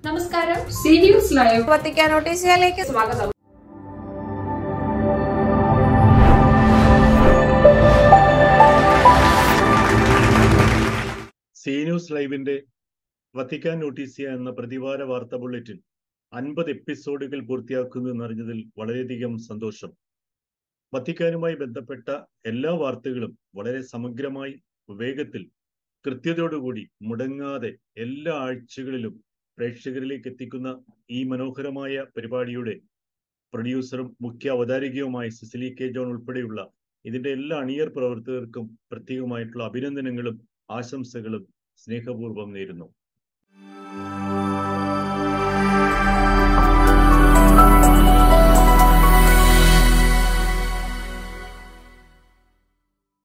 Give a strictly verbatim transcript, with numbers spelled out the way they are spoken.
നമസ്കാരം, C news live Vatican നോട്ടീസിലേക്ക് സ്വാഗതം. സി ന്യൂസ് ലൈവിന്റെ വത്തിക്കാൻ നോട്ടീസിയ എന്ന പ്രതിവാര വാർത്താ ബുള്ളറ്റിൻ അൻപത് എപ്പിസോഡുകൾ പൂർത്തിയാക്കുന്നു എന്നറിഞ്ഞതിൽ വളരെയധികം സന്തോഷം. വത്തിക്കാനുമായി ബന്ധപ്പെട്ട എല്ലാ വാർത്തകളും വളരെ സമഗ്രമായി, വേഗത്തിൽ, കൃത്യതയോടുകൂടി, മുടങ്ങാതെ എല്ലാ ആഴ്ചകളിലും പ്രേക്ഷകരിലേക്ക് എത്തിക്കുന്ന ഈ മനോഹരമായ പരിപാടിയുടെ പ്രൊഡ്യൂസറും മുഖ്യ അവതാരികയുമായ സിസിലി കെ ജോൺ ഉൾപ്പെടെയുള്ള ഇതിന്റെ എല്ലാ അണിയർ പ്രവർത്തകർക്കും പ്രത്യേകമായിട്ടുള്ള അഭിനന്ദനങ്ങളും ആശംസകളും സ്നേഹപൂർവ്വം നേരുന്നു.